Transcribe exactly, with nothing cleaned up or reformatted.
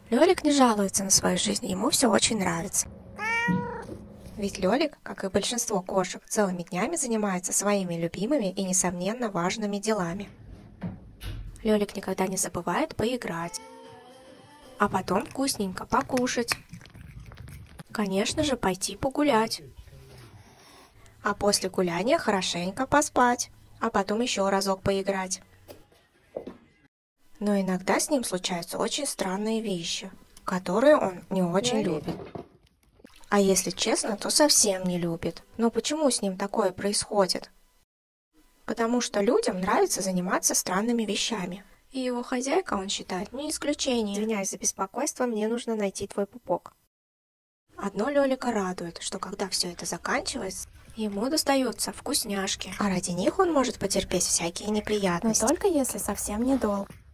Лёлик не жалуется на свою жизнь, ему все очень нравится. Ведь Лёлик, как и большинство кошек, целыми днями занимается своими любимыми и, несомненно, важными делами. Лёлик никогда не забывает поиграть, а потом вкусненько покушать. Конечно же, пойти погулять. А после гуляния хорошенько поспать, а потом еще разок поиграть. Но иногда с ним случаются очень странные вещи, которые он не очень любит. А если честно, то совсем не любит. Но почему с ним такое происходит? Потому что людям нравится заниматься странными вещами. И его хозяйка, он считает, не исключение. Извиняюсь за беспокойство, мне нужно найти твой пупок. Одно Лёлика радует, что когда все это заканчивается, ему достаются вкусняшки. А ради них он может потерпеть всякие неприятности. Но только если совсем недолго.